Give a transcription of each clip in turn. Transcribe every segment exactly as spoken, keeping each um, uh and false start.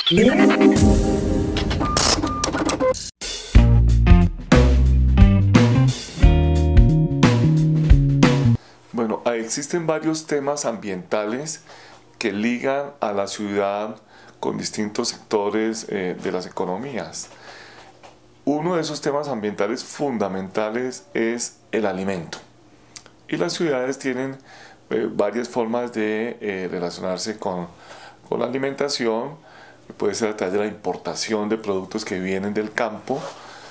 Bueno, existen varios temas ambientales que ligan a la ciudad con distintos sectores eh, de las economías. Uno de esos temas ambientales fundamentales es el alimento. Y las ciudades tienen eh, varias formas de eh, relacionarse con, con la alimentación. Puede ser a través de la importación de productos que vienen del campo,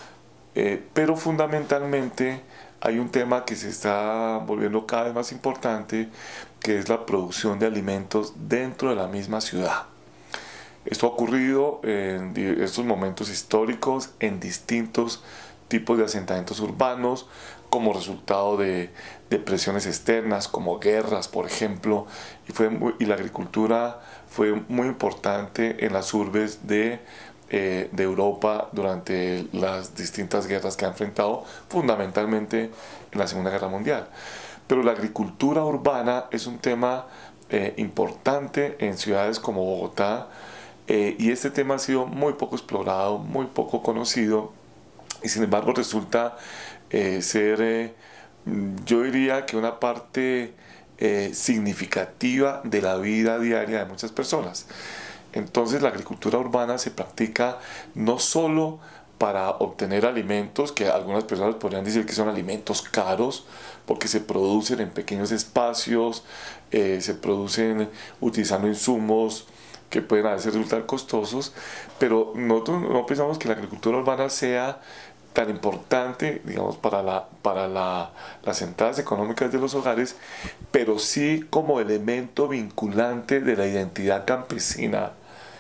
eh, pero fundamentalmente hay un tema que se está volviendo cada vez más importante, que es la producción de alimentos dentro de la misma ciudad. Esto ha ocurrido en estos momentos históricos en distintos tipos de asentamientos urbanos como resultado de, de presiones externas como guerras, por ejemplo, y, fue muy, y la agricultura fue muy importante en las urbes de, eh, de Europa durante las distintas guerras que ha enfrentado, fundamentalmente en la Segunda Guerra Mundial. Pero la agricultura urbana es un tema eh, importante en ciudades como Bogotá, eh, y este tema ha sido muy poco explorado, muy poco conocido, y sin embargo resulta eh, ser, eh, yo diría que una parte eh, significativa de la vida diaria de muchas personas. Entonces la agricultura urbana se practica no solo para obtener alimentos, que algunas personas podrían decir que son alimentos caros, porque se producen en pequeños espacios, eh, se producen utilizando insumos que pueden a veces resultar costosos, pero nosotros no pensamos que la agricultura urbana sea tan importante, digamos, para, la, para la, las entradas económicas de los hogares, pero sí como elemento vinculante de la identidad campesina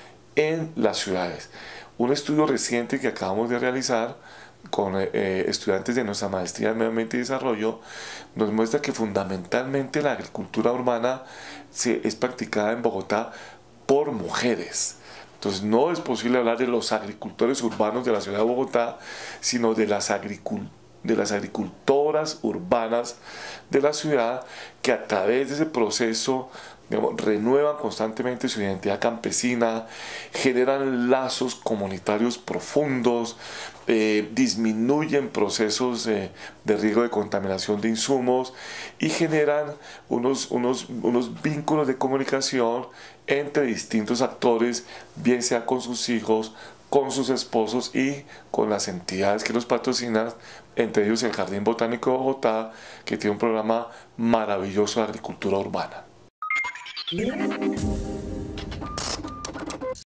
en las ciudades. Un estudio reciente que acabamos de realizar con eh, estudiantes de nuestra maestría en Medio Ambiente y Desarrollo nos muestra que fundamentalmente la agricultura urbana se, es practicada en Bogotá por mujeres. Entonces no es posible hablar de los agricultores urbanos de la ciudad de Bogotá, sino de las, agricul de las agricultoras urbanas de la ciudad, que a través de ese proceso, digamos, renuevan constantemente su identidad campesina, generan lazos comunitarios profundos, eh, disminuyen procesos eh, de riesgo de contaminación de insumos y generan unos, unos, unos vínculos de comunicación entre distintos actores, bien sea con sus hijos, con sus esposos y con las entidades que los patrocinan, entre ellos el Jardín Botánico de Bogotá, que tiene un programa maravilloso de agricultura urbana.